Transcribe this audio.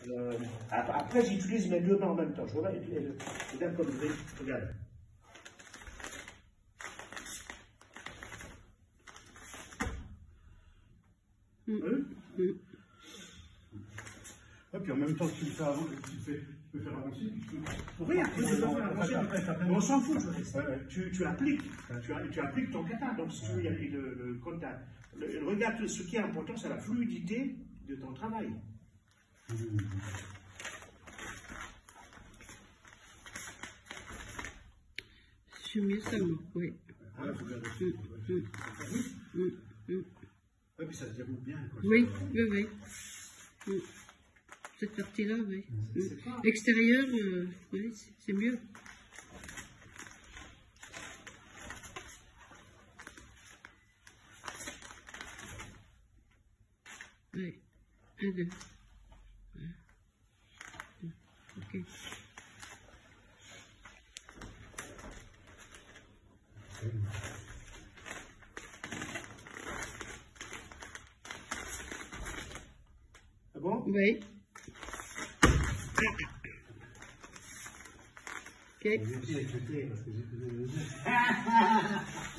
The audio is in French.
Après, j'utilise mes deux mains en même temps. Je vois, regarde comme je vais. Regarde. Et puis en même temps, tu le fais avant, tu peux faire avancer. Oui, après, tu peux faire avancer. On s'en fout, je reste. Tu appliques ton kata. Donc, si tu veux, il y a regarde, ce qui est important, c'est la fluidité de ton travail. C'est mieux ça, moi, oui. Et puis ça se déroule bien. Quoi. Oui, oui. Cette partie-là, oui. L'extérieur, oui, c'est mieux. Oui. 1, 2. Ok. C'est bon? Oui. Ok. J'ai pu écouter parce que j'ai